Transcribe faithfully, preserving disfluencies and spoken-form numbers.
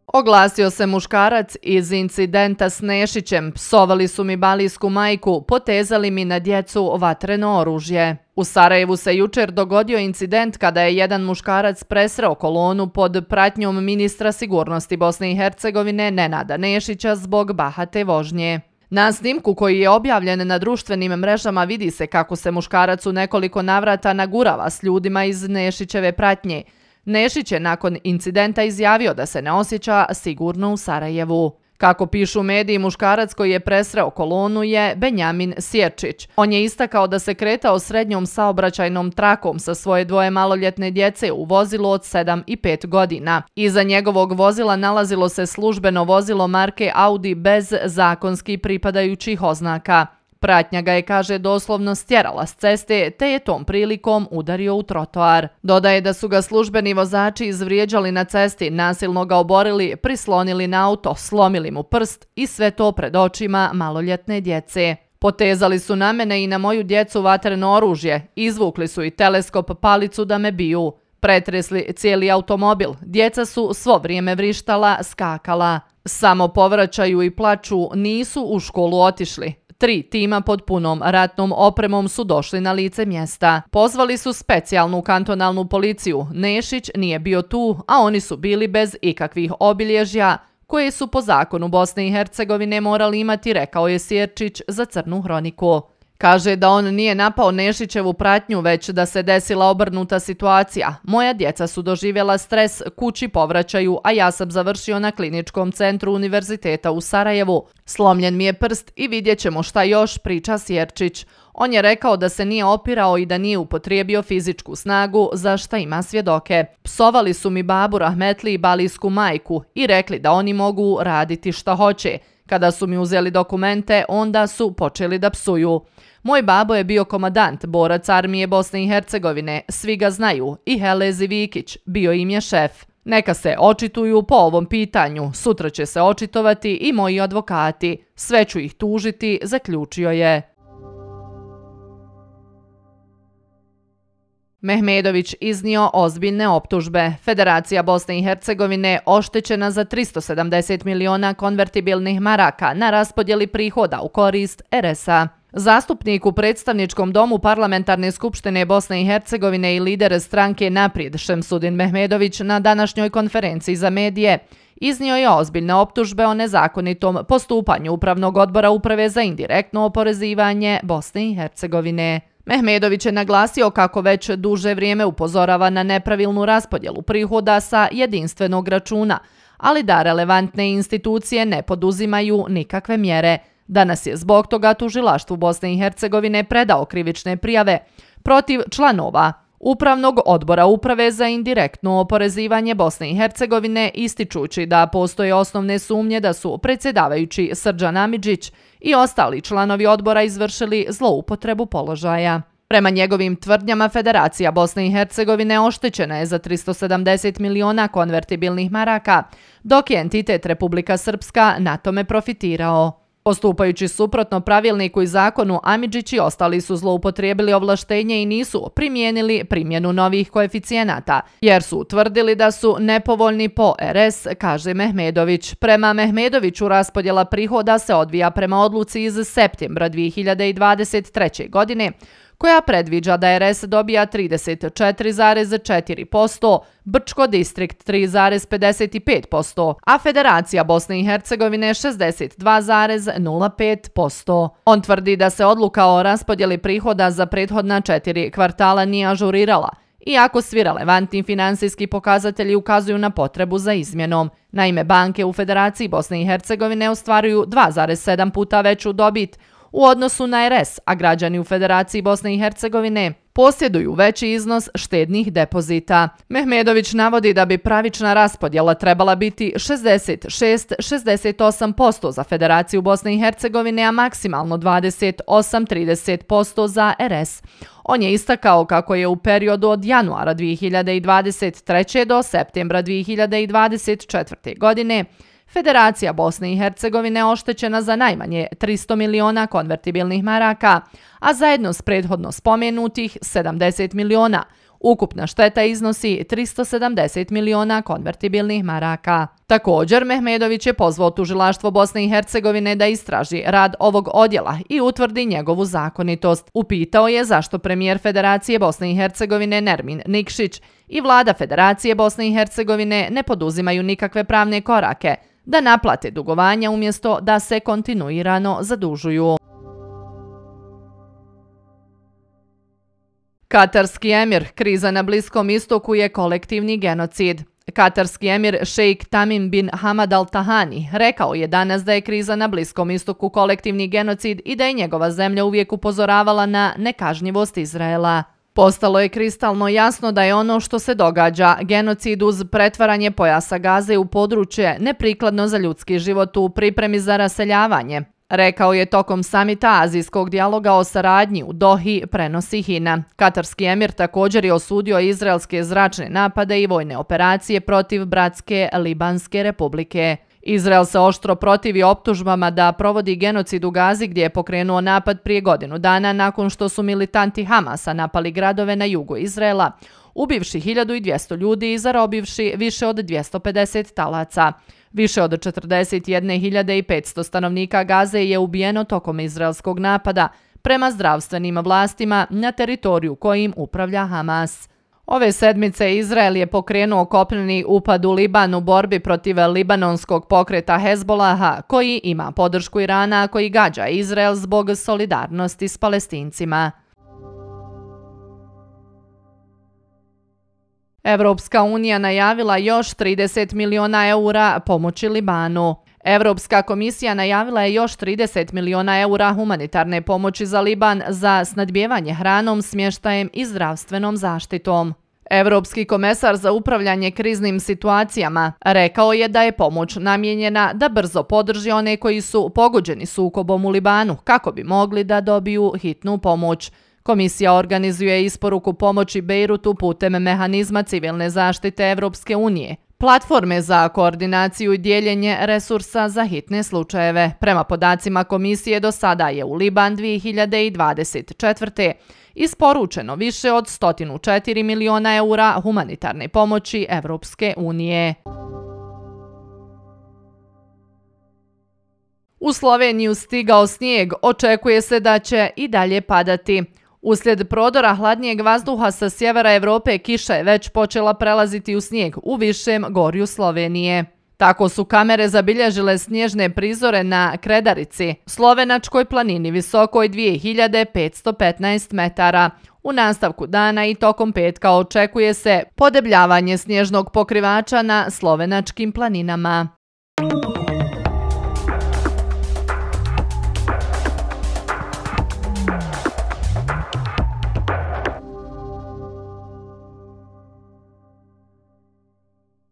Oglasio se muškarac iz incidenta s Nešićem, psovali su mi balijsku majku, potezali mi na djecu vatreno oružje. U Sarajevu se jučer dogodio incident kada je jedan muškarac presreo kolonu pod pratnjom ministra sigurnosti Bosne i Hercegovine Nenada Nešića zbog bahate vožnje. Na snimku koji je objavljen na društvenim mrežama vidi se kako se muškarac u nekoliko navrata nagurava s ljudima iz Nešićeve pratnje. Nešić je nakon incidenta izjavio da se ne osjeća sigurno u Sarajevu. Kako pišu mediji, muškarac koji je presreo kolonu je Benjamin Sjerčić. On je istakao da se kretao srednjom saobraćajnom trakom sa svoje dvoje maloljetne djece u vozilu od sedam i pet godina. Iza njegovog vozila nalazilo se službeno vozilo marke Audi bez zakonski pripadajućih oznaka. Pratnja ga je, kaže, doslovno stjerala s ceste, te je tom prilikom udario u trotoar. Dodaje da su ga službeni vozači izvrijeđali na cesti, nasilno ga oborili, prislonili na auto, slomili mu prst i sve to pred očima maloljetne djece. Potezali su na mene i na moju djecu vatreno oružje, izvukli su i teleskop palicu da me biju. Pretresli cijeli automobil, djeca su svo vrijeme vrištala, skakala. Samo povraćaju i plaču, nisu u školu otišli. Tri tima pod punom ratnom opremom su došli na lice mjesta. Pozvali su specijalnu kantonalnu policiju. Nešić nije bio tu, a oni su bili bez ikakvih obilježja, koje su po zakonu Bosne i Hercegovine morali imati, rekao je Sjerčić za Crnu hroniku. Kaže da on nije napao Nešićevu pratnju, već da se desila obrnuta situacija. Moja djeca su doživjela stres, kući povraćaju, a ja sam završio na kliničkom centru univerziteta u Sarajevu. Slomljen mi je prst i vidjet ćemo šta još, priča Sjerčić. On je rekao da se nije opirao i da nije upotrijebio fizičku snagu, za šta ima svjedoke. Psovali su mi babu rahmetli i balijsku majku i rekli da oni mogu raditi šta hoće. Kada su mi uzeli dokumente, onda su počeli da psuju. Moj babo je bio komadant, borac armije Bosne i Hercegovine, svi ga znaju, i Helezi Vikić, bio im je šef. Neka se očituju po ovom pitanju, sutra će se očitovati i moji advokati, sve ću ih tužiti, zaključio je. Mehmedović iznio ozbiljne optužbe. Federacija Bosne i Hercegovine oštećena za tristo sedamdeset miliona konvertibilnih maraka na raspodjeli prihoda u korist er es a. Zastupnik u predstavničkom domu Parlamentarne skupštine Bosne i Hercegovine i lider stranke Naprijed Šemsudin Mehmedović na današnjoj konferenciji za medije iznio je ozbiljne optužbe o nezakonitom postupanju Upravnog odbora Uprave za indirektno oporezivanje Bosne i Hercegovine. Mehmedović je naglasio kako već duže vrijeme upozorava na nepravilnu raspodjelu prihoda sa jedinstvenog računa, ali da relevantne institucije ne poduzimaju nikakve mjere. Danas je zbog toga tužilaštvu Bosne i Hercegovine predao krivične prijave protiv članova Upravnog odbora Uprave za indirektno oporezivanje Bosne i Hercegovine, ističući da postoje osnovne sumnje da su predsjedavajući Srđan Amidžić i ostali članovi odbora izvršili zloupotrebu položaja. Prema njegovim tvrdnjama, Federacija Bosne i Hercegovine oštećena je za tristo sedamdeset miliona konvertibilnih maraka, dok je entitet Republika Srpska na tome profitirao. Postupajući suprotno pravilniku i zakonu, Amidžić i ostali su zloupotrijebili ovlaštenje i nisu primijenili primjenu novih koeficijenata, jer su utvrdili da su nepovoljni po er es, kaže Mehmedović. Prema Mehmedoviću raspodjela prihoda se odvija prema odluci iz septembra dvije hiljade dvadeset treće. godine, koja predviđa da er es dobija trideset četiri zarez četiri posto, Brčko distrikt tri zarez pedeset pet posto, a Federacija Bosne i Hercegovine šezdeset dva zarez nula pet posto. On tvrdi da se odluka o raspodjeli prihoda za prethodna četiri kvartala nije ažurirala, iako svi relevantni finansijski pokazatelji ukazuju na potrebu za izmjenom. Naime, banke u Federaciji Bosne i Hercegovine ostvaruju dva zarez sedam puta veću dobit u odnosu na er es, a građani u Federaciji Bosne i Hercegovine posjeduju veći iznos štednih depozita. Mehmedović navodi da bi pravična raspodjela trebala biti šezdeset šest do šezdeset osam posto za Federaciju Bosne i Hercegovine, a maksimalno dvadeset osam do trideset posto za er es. On je istakao kako je u periodu od januara dvije hiljade dvadeset treće. do septembra dvije hiljade dvadeset četvrte. godine Federacija Bosne i Hercegovine oštećena za najmanje tristo miliona konvertibilnih maraka, a zajedno s prethodno spomenutih sedamdeset miliona Ukupna šteta iznosi tristo sedamdeset miliona konvertibilnih maraka. Također, Mehmedović je pozvao tužilaštvo Bosne i Hercegovine da istraži rad ovog odjela i utvrdi njegovu zakonitost. Upitao je zašto premijer Federacije Bosne i Hercegovine Nermin Nikšić i vlada Federacije Bosne i Hercegovine ne poduzimaju nikakve pravne korake da naplate dugovanja umjesto da se kontinuirano zadužuju. Katarski emir, kriza na Bliskom istoku je kolektivni genocid. Katarski emir šejk Tamim bin Hamad Al Thani rekao je danas da je kriza na Bliskom istoku kolektivni genocid i da je njegova zemlja uvijek upozoravala na nekažnjivost Izraela. Postalo je kristalno jasno da je ono što se događa, genocid uz pretvaranje pojasa Gaze u područje neprikladno za ljudski život u pripremi za raseljavanje, rekao je tokom samita azijskog dijaloga o saradnji u Dohi, prenosi Hina. Katarski emir također je osudio izraelske zračne napade i vojne operacije protiv bratske Libanske republike. Izrael se oštro protivi optužbama da provodi genocid u Gazi gdje je pokrenuo napad prije godinu dana nakon što su militanti Hamasa napali gradove na jugu Izraela, ubivši hiljadu dvjesto ljudi i zarobivši više od dvjesto pedeset talaca. Više od četrdeset jedne hiljade petsto stanovnika Gaze je ubijeno tokom izraelskog napada prema zdravstvenim vlastima na teritoriju kojim upravlja Hamas. Ove sedmice Izrael je pokrenuo kopneni upad u Liban u borbi protiv libanonskog pokreta Hezbolaha, koji ima podršku Irana, koji gađa Izrael zbog solidarnosti s Palestincima. Evropska unija najavila još trideset miliona eura pomoći Libanu. Evropska komisija najavila je još trideset miliona eura humanitarne pomoći za Liban za snadbijevanje hranom, smještajem i zdravstvenom zaštitom. Evropski komesar za upravljanje kriznim situacijama rekao je da je pomoć namijenjena da brzo podrži one koji su pogođeni sukobom u Libanu kako bi mogli da dobiju hitnu pomoć. Komisija organizuje isporuku pomoći Bejrutu putem mehanizma civilne zaštite Evropske unije, platforme za koordinaciju i dijeljenje resursa za hitne slučajeve. Prema podacima komisije do sada je u Liban dvije hiljade dvadeset četvrte isporučeno više od sto četiri miliona eura humanitarne pomoći Evropske unije. U Sloveniju stigao snijeg, očekuje se da će i dalje padati. Uslijed prodora hladnijeg vazduha sa sjevera Evrope, kiša je već počela prelaziti u snijeg u višem gorju Slovenije. Tako su kamere zabilježile snježne prizore na Kredarici, slovenačkoj planini visokoj dvije hiljade petsto petnaest metara. U nastavku dana i tokom petka očekuje se podebljavanje snježnog pokrivača na slovenačkim planinama.